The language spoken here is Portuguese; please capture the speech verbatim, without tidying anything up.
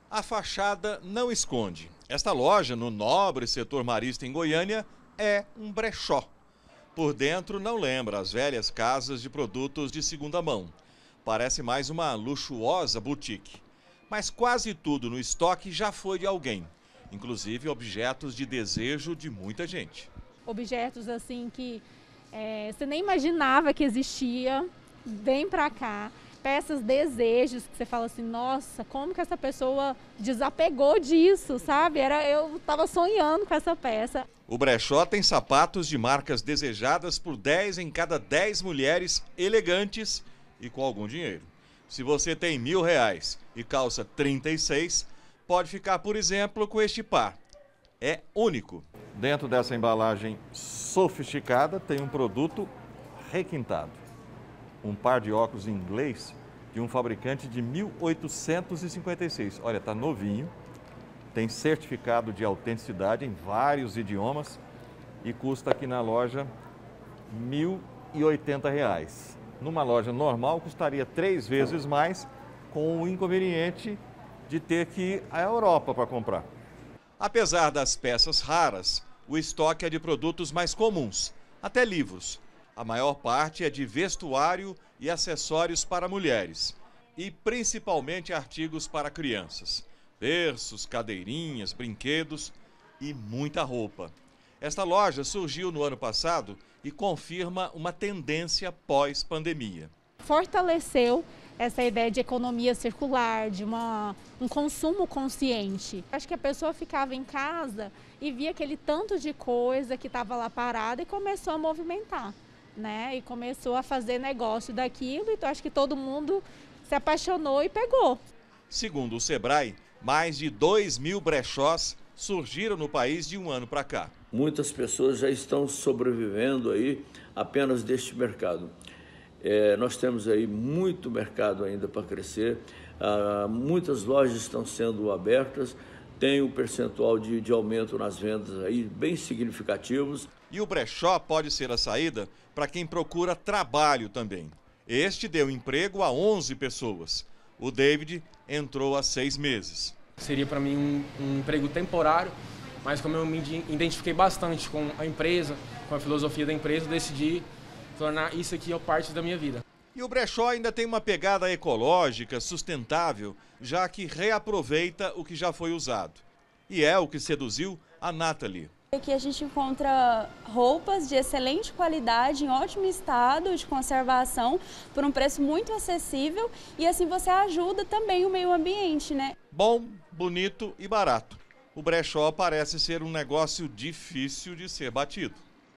A fachada não esconde. Esta loja, no nobre setor marista em Goiânia, é um brechó. Por dentro não lembra as velhas casas de produtos de segunda mão. Parece mais uma luxuosa boutique. Mas quase tudo no estoque já foi de alguém, inclusive objetos de desejo de muita gente. Objetos assim que é, você nem imaginava que existia, vem pra cá. Peças, desejos, que você fala assim, nossa, como que essa pessoa desapegou disso, sabe? Era, eu estava sonhando com essa peça. O brechó tem sapatos de marcas desejadas por dez em cada dez mulheres elegantes e com algum dinheiro. Se você tem mil reais e calça trinta e seis, pode ficar, por exemplo, com este par. É único. Dentro dessa embalagem sofisticada tem um produto requintado. Um par de óculos inglês de um fabricante de mil oitocentos e cinquenta e seis. Olha, tá novinho, tem certificado de autenticidade em vários idiomas e custa aqui na loja mil e oitenta reais. Numa loja normal custaria três vezes mais, com o inconveniente de ter que ir à Europa para comprar. Apesar das peças raras, o estoque é de produtos mais comuns, até livros. A maior parte é de vestuário e acessórios para mulheres, e principalmente artigos para crianças. Berços, cadeirinhas, brinquedos e muita roupa. Esta loja surgiu no ano passado e confirma uma tendência pós-pandemia. Fortaleceu essa ideia de economia circular, de uma, um consumo consciente. Acho que a pessoa ficava em casa e via aquele tanto de coisa que estava lá parada e começou a movimentar. Né? E começou a fazer negócio daquilo, então acho que todo mundo se apaixonou e pegou. Segundo o Sebrae, mais de dois mil brechós surgiram no país de um ano para cá. Muitas pessoas já estão sobrevivendo aí apenas deste mercado. É, nós temos aí muito mercado ainda para crescer, ah, muitas lojas estão sendo abertas, tem um percentual de, de aumento nas vendas aí bem significativos. E o brechó pode ser a saída para quem procura trabalho também. Este deu emprego a onze pessoas. O David entrou há seis meses. Seria para mim um, um emprego temporário, mas como eu me identifiquei bastante com a empresa, com a filosofia da empresa, eu decidi tornar isso aqui parte da minha vida. E o brechó ainda tem uma pegada ecológica, sustentável, já que reaproveita o que já foi usado. E é o que seduziu a Nathalie. Aqui a gente encontra roupas de excelente qualidade, em ótimo estado de conservação, por um preço muito acessível e assim você ajuda também o meio ambiente, né? Bom, bonito e barato. O brechó parece ser um negócio difícil de ser batido.